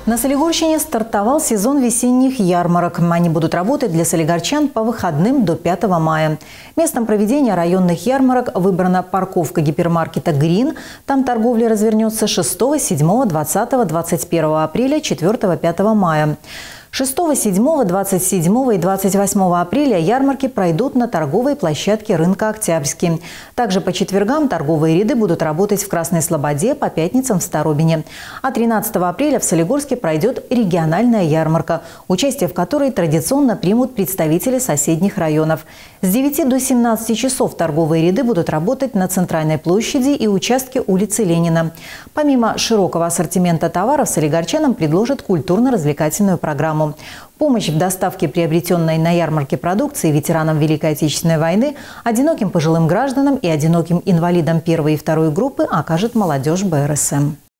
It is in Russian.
На Солигорщине стартовал сезон весенних ярмарок. Они будут работать для солигорчан по выходным до 5 мая. Местом проведения районных ярмарок выбрана парковка гипермаркета «Грин». Там торговля развернется 6, 7, 20, 21 апреля, 4-5 мая. 6, 7, 27 и 28 апреля ярмарки пройдут на торговой площадке рынка «Октябрьский». Также по четвергам торговые ряды будут работать в Красной Слободе, по пятницам в Старобине. А 13 апреля в Солигорске пройдет региональная ярмарка, участие в которой традиционно примут представители соседних районов. С 9 до 17 часов торговые ряды будут работать на Центральной площади и участке улицы Ленина. Помимо широкого ассортимента товаров, солигорчанам предложат культурно-развлекательную программу. Помощь в доставке приобретенной на ярмарке продукции ветеранам Великой Отечественной войны, одиноким пожилым гражданам и одиноким инвалидам первой и второй группы окажет молодежь БРСМ.